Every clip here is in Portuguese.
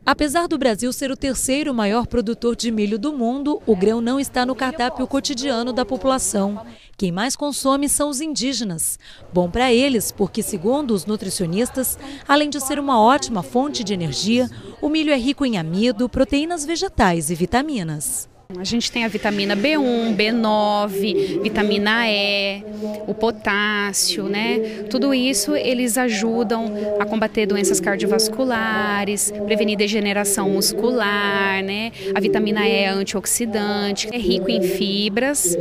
Apesar do Brasil ser o terceiro maior produtor de milho do mundo, o grão não está no cardápio cotidiano da população. Quem mais consome são os indígenas. Bom para eles, porque, segundo os nutricionistas, além de ser uma ótima fonte de energia, o milho é rico em amido, proteínas vegetais e vitaminas. A gente tem a vitamina B1, B9, vitamina E, o potássio, né? Tudo isso eles ajudam a combater doenças cardiovasculares, prevenir degeneração muscular, né? A vitamina E é antioxidante, é rico em fibras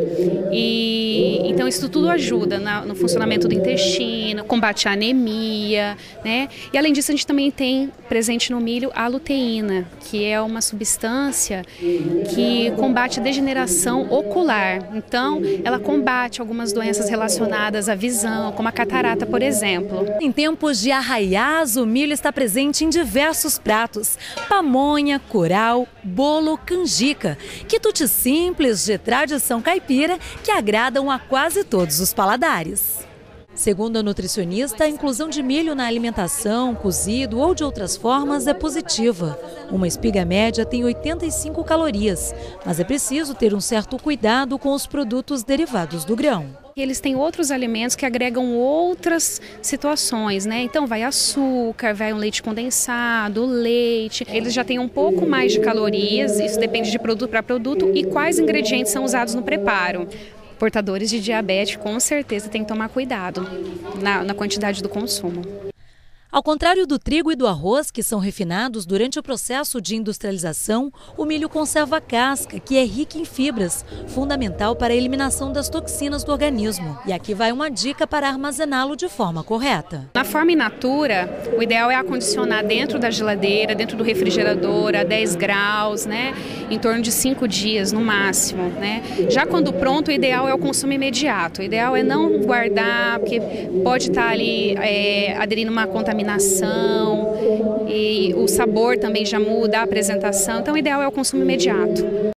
e então isso tudo ajuda no funcionamento do intestino, combate a anemia, né? E além disso a gente também tem presente no milho a luteína, que é uma substância que combate a degeneração ocular. Então, ela combate algumas doenças relacionadas à visão, como a catarata, por exemplo. Em tempos de arraiás, o milho está presente em diversos pratos. Pamonha, curau, bolo, canjica. Quitutes simples de tradição caipira que agradam a quase todos os paladares. Segundo a nutricionista, a inclusão de milho na alimentação, cozido ou de outras formas, é positiva. Uma espiga média tem 85 calorias, mas é preciso ter um certo cuidado com os produtos derivados do grão. Eles têm outros alimentos que agregam outras situações, né? Então vai açúcar, vai um leite condensado, leite. Eles já têm um pouco mais de calorias, isso depende de produto para produto e quais ingredientes são usados no preparo. Portadores de diabetes, com certeza, tem que tomar cuidado na quantidade do consumo. Ao contrário do trigo e do arroz, que são refinados durante o processo de industrialização, o milho conserva a casca, que é rica em fibras, fundamental para a eliminação das toxinas do organismo. E aqui vai uma dica para armazená-lo de forma correta. Na forma in natura, o ideal é acondicionar dentro da geladeira, dentro do refrigerador, a 10 graus, né? Em torno de 5 dias no máximo, né? Já quando pronto, o ideal é o consumo imediato. O ideal é não guardar, porque pode estar ali aderindo uma contaminação e o sabor também já muda, a apresentação. Então o ideal é o consumo imediato.